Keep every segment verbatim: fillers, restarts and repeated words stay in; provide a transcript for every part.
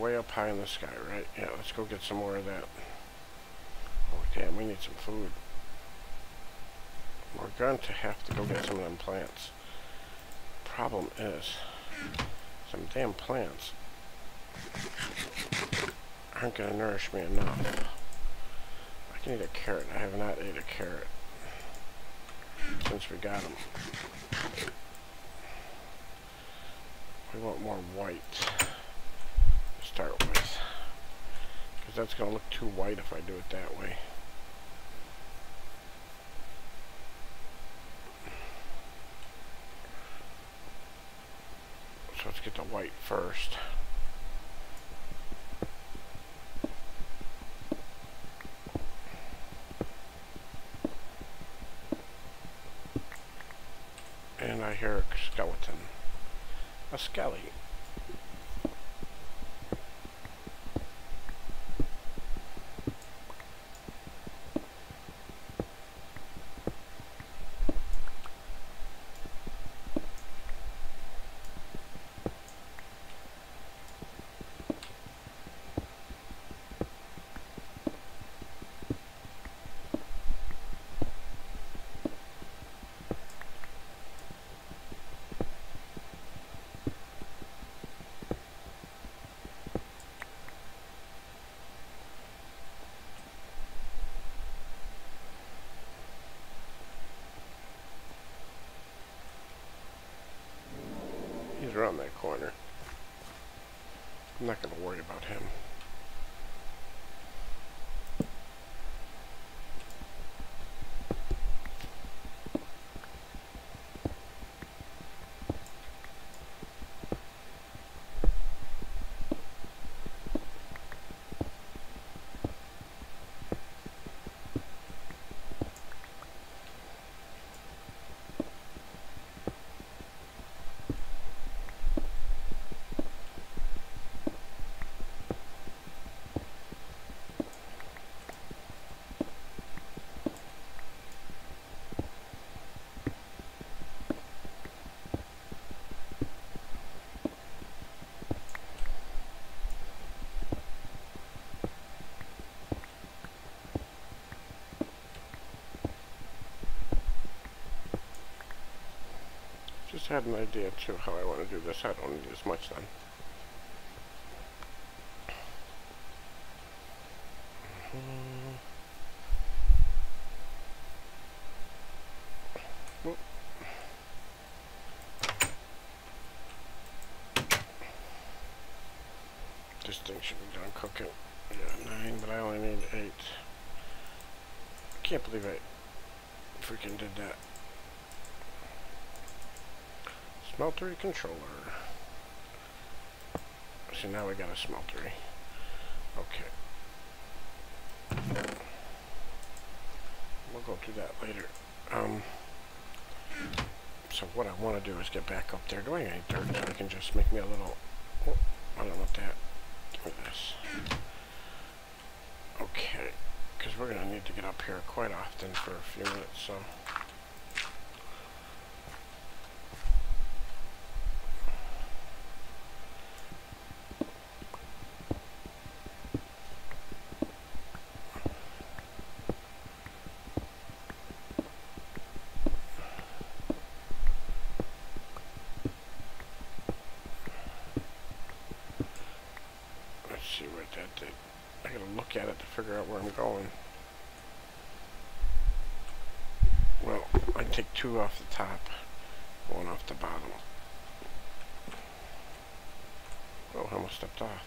way up high in the sky, right? Yeah, let's go get some more of that. Oh, damn, we need some food. We're going to have to go get some of them plants. Problem is, some damn plants aren't going to nourish me enough. I can eat a carrot. I have not ate a carrot since we got them. We want more white to start with, because that's going to look too white if I do it that way. So let's get the white first. And I hear a skeleton. A skelly. He's around that corner. I'm not going to worry about him. Just had an idea too how I want to do this. I don't need as much then. Mm-hmm. Whoop. This thing should be done cooking. Yeah, nine, but I only need eight. I can't believe I freaking did that. Smeltery controller. So now we got a smeltery. Okay. We'll go through that later. Um, so what I want to do is get back up there. Do I need dirt so I can just make me a little... Oh, I don't want that. Give me this. Okay. Because we're going to need to get up here quite often for a few minutes, so... see what that did. I gotta look at it to figure out where I'm going. Well, I take two off the top, one off the bottom. Oh, I almost stepped off.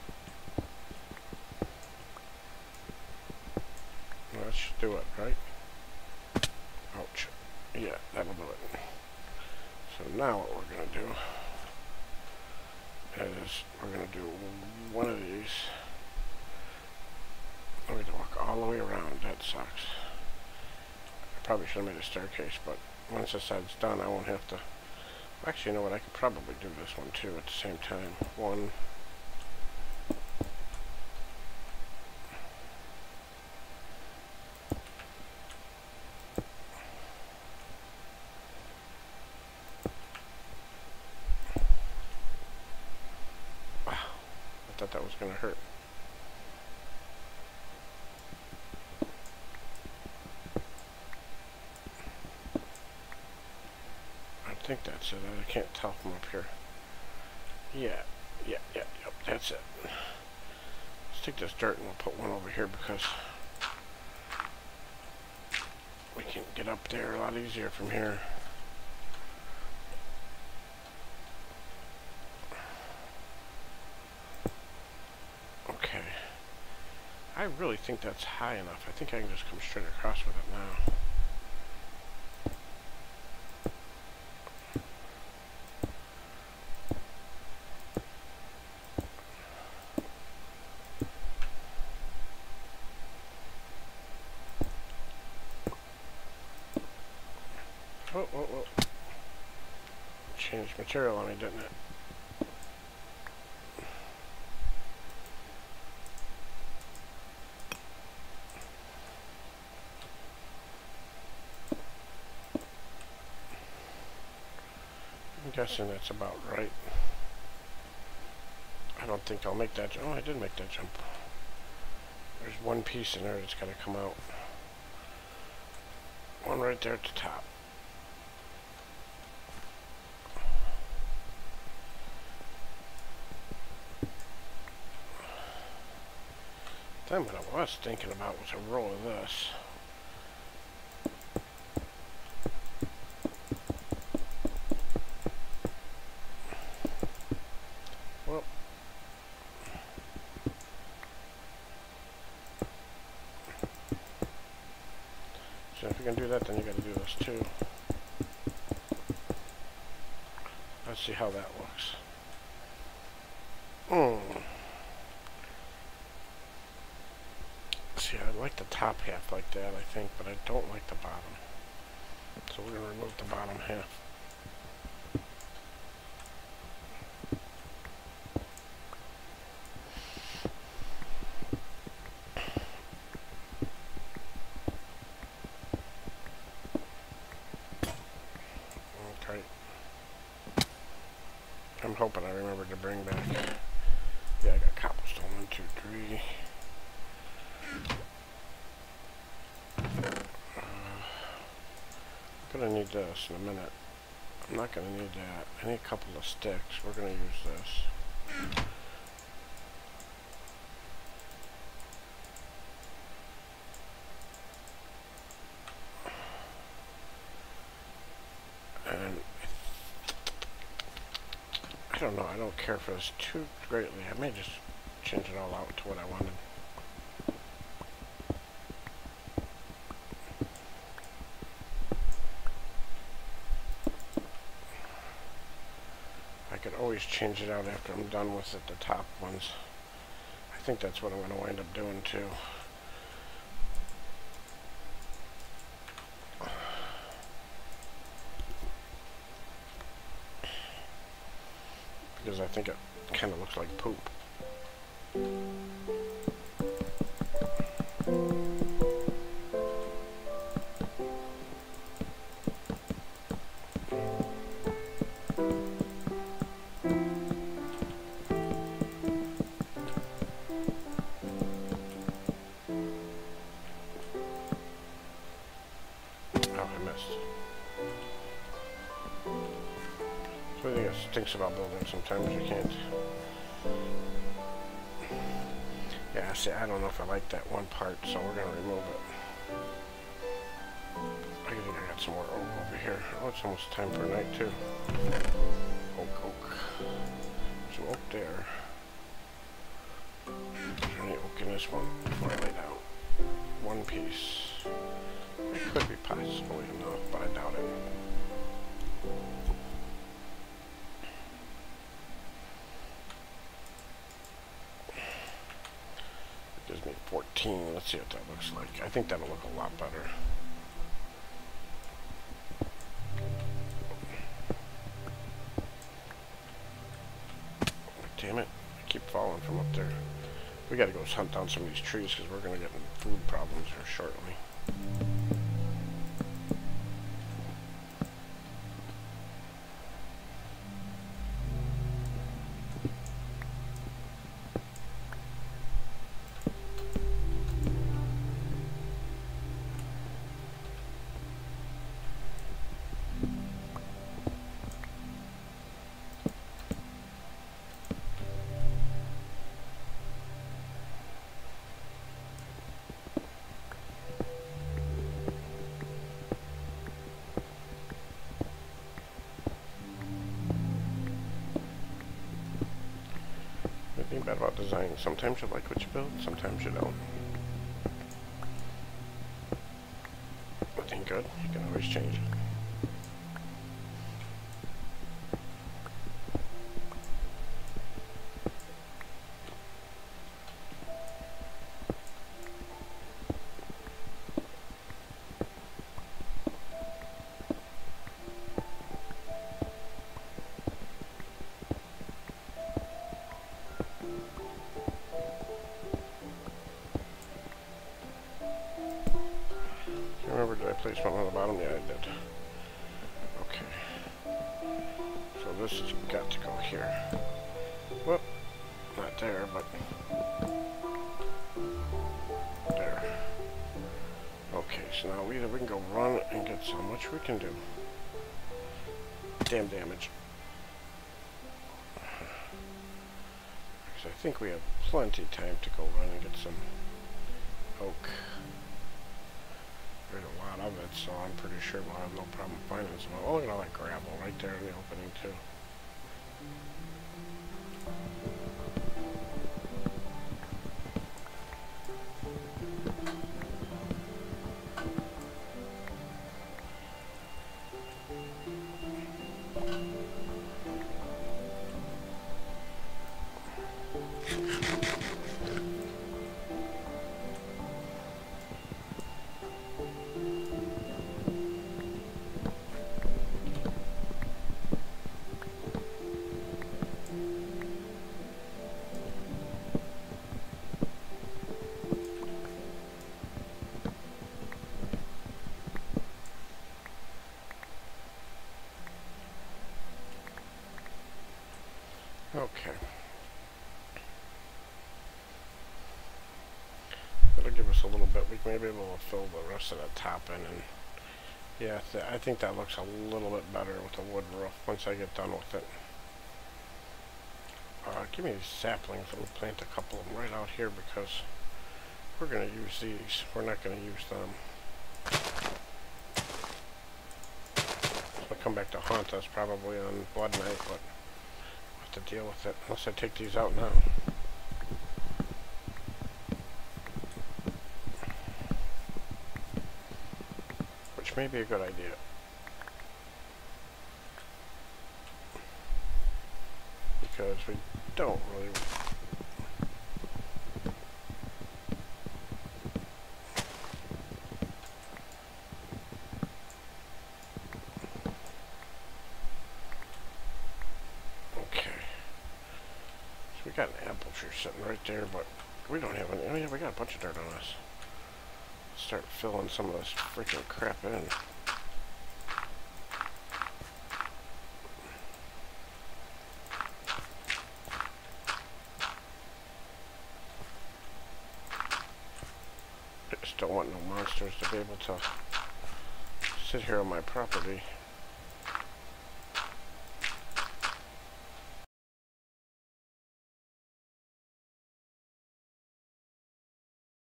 Well, that should do it, right? Ouch. Yeah, that'll do it. So now what we're gonna do is we're going to do one of these. I'm going to walk all the way around. That sucks. I probably should have made a staircase, but once this side's done, I won't have to... Actually, you know what? I could probably do this one too at the same time. One. thought that was going to hurt. I think that's it. I can't tell from up here. Yeah, yeah, yeah, yep, that's it. Let's take this dirt and we'll put one over here because we can get up there a lot easier from here. Okay. I really think that's high enough. I think I can just come straight across with it now. Oh, oh, oh. Changed material on me, didn't it? I'm guessing that's about right. I don't think I'll make that jump. Oh, I did make that jump. There's one piece in there that's got to come out. One right there at the top. Then what I was thinking about was a roll of this. Well, so if you can do that, then you got to do this too. Let's see how that looks. Hmm. See, I like the top half like that, I think, but I don't like the bottom. So we're going to remove the bottom half. Okay. I'm hoping I remember to bring back. Yeah, I got cobblestone. One, two, three. I'm gonna need this in a minute. I'm not gonna need that. I need a couple of sticks. We're gonna use this. And I don't know. I don't care for this too greatly. I may just change it all out to what I wanted. Always change it out after I'm done with it, the top ones. I think that's what I'm going to wind up doing too. Because I think it kind of looks like poop. So I think it stinks about building sometimes you can't. Yeah, see, I don't know if I like that one part, so we're going to remove it. I think I got some more oak over here. Oh, it's almost time for night too. Oak, oak. Some oak there. Is there any oak in this one before I lay down? One piece. It could be possibly enough, but I doubt it. It gives me fourteen. Let's see what that looks like. I think that'll look a lot better. Damn it. I keep falling from up there. We gotta go hunt down some of these trees because we're gonna get in food problems here shortly. bad about design. Sometimes you like what you build, sometimes you don't. Nothing good, you can always change it. Remember, did I place one on the bottom? Yeah, I did. Okay. So this has got to go here. Whoop. Not there, but there. Okay, so now either we can go run and get some, which we can do. Damn damage. Because I think we have plenty of time to go run and get some oak. There's a lot of it, so I'm pretty sure we'll have no problem finding some. Oh, look at all that gravel right there in the opening, too. Okay. That'll give us a little bit. We may be able to fill the rest of the top in, and yeah, th I think that looks a little bit better with the wood roof once I get done with it. Uh, give me these saplings. I'm going to plant a couple of them right out here because we're going to use these. We're not going to use them. They'll come back to haunt us probably on Blood Night, but to deal with it, unless I take these out now. Which may be a good idea. Because we don't really... We got an apple tree sitting right there, but we don't have any. Oh yeah, we got a bunch of dirt on us. Let's start filling some of this freaking crap in. I just don't want no monsters to be able to sit here on my property.